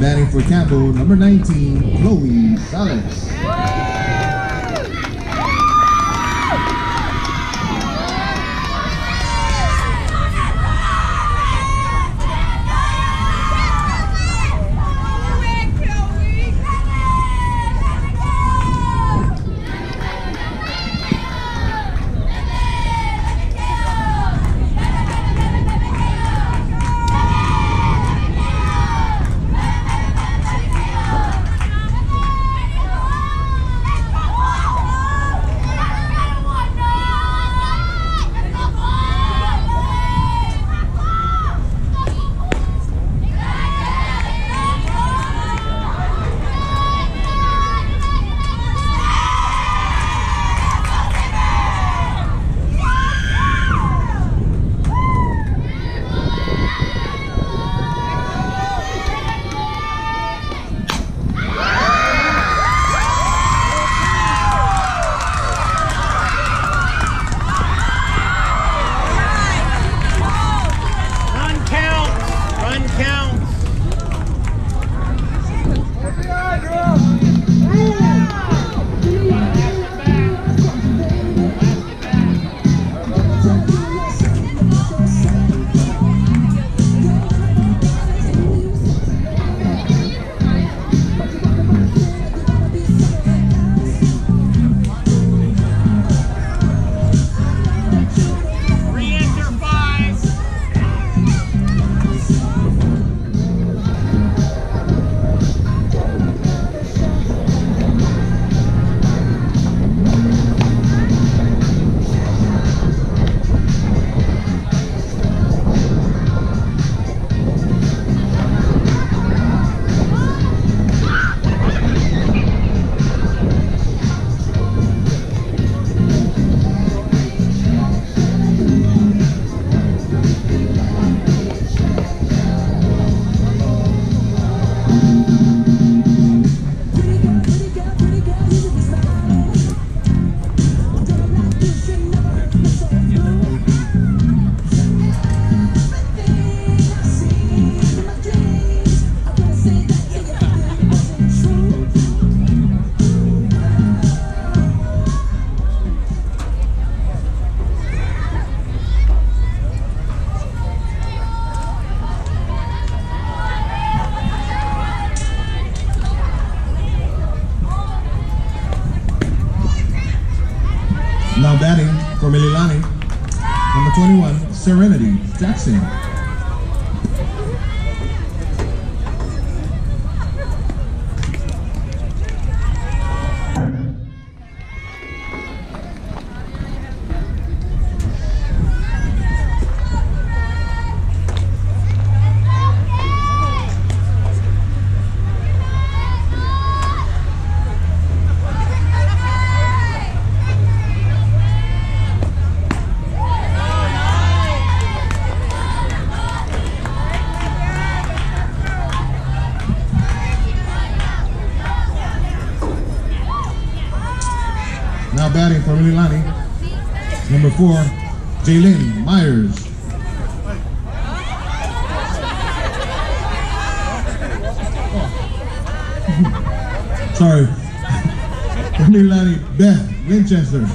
batting for Campbell, number 19, Chloe Sales. Now batting for Mililani, number 21, Serenity Jackson. Now batting for Mililani, number 4, Jaylin Myers. Sorry, Mililani, Beth Winchester.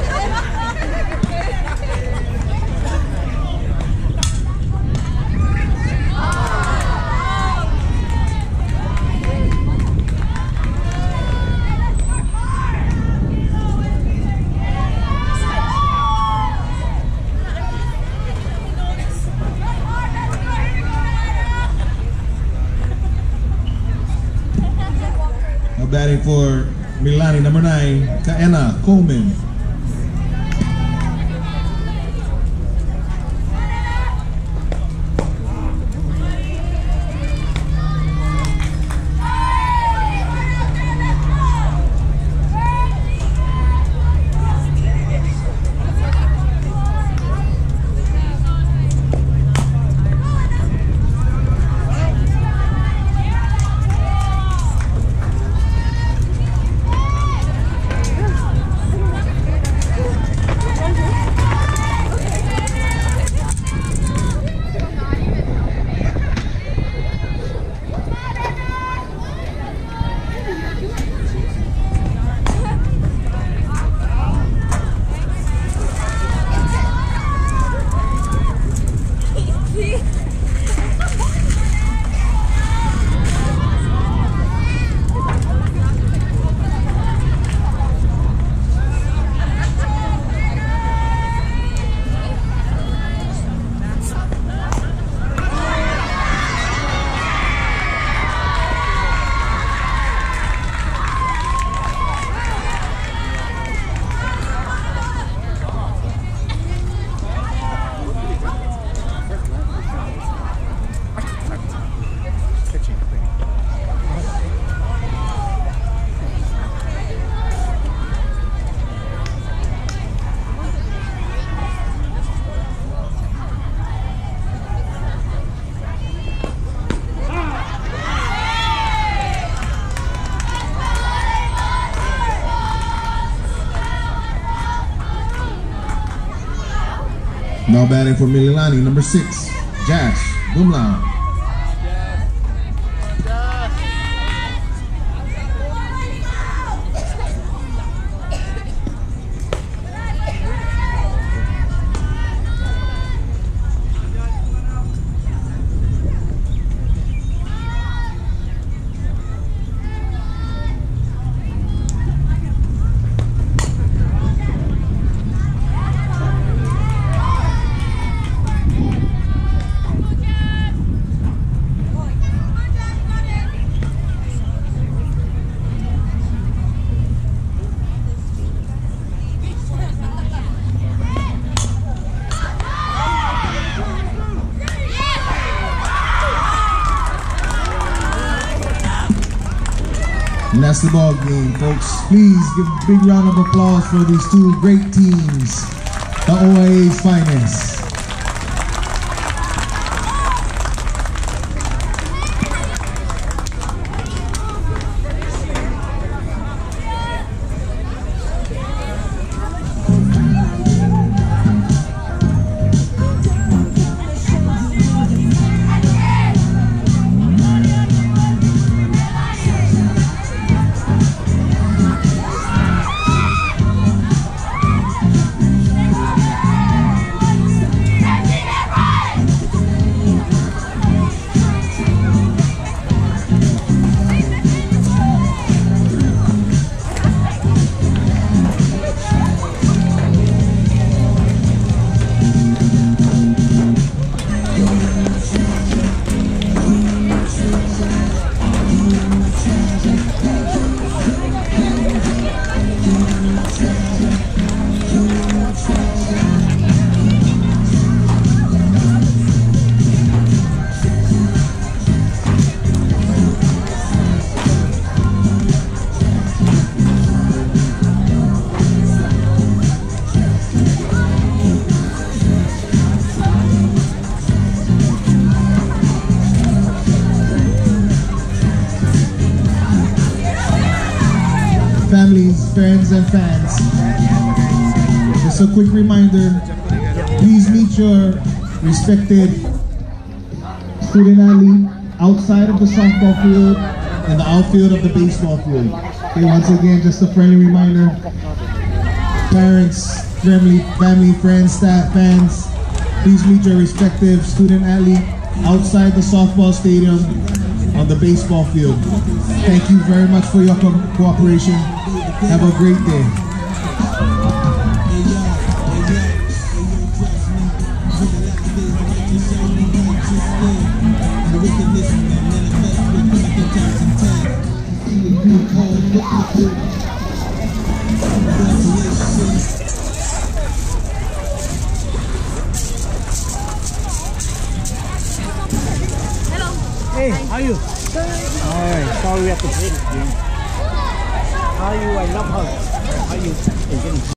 Batting for Mililani, number 9, Kaena Coleman. Now batting for Mililani, number 6, Jash Gumla. And that's the ball game, folks. Please give a big round of applause for these two great teams, the OIA's finest. Families, friends, and fans. Just a quick reminder, please meet your respected student athlete outside of the softball field and the outfield of the baseball field. Okay, once again, just a friendly reminder, parents, family, friends, staff, fans, please meet your respective student athlete outside the softball stadium on the baseball field. Thank you very much for your cooperation. Have a great day. Hey, how are you? Alright, sorry we have to play this game. How are you? I love her. How are you?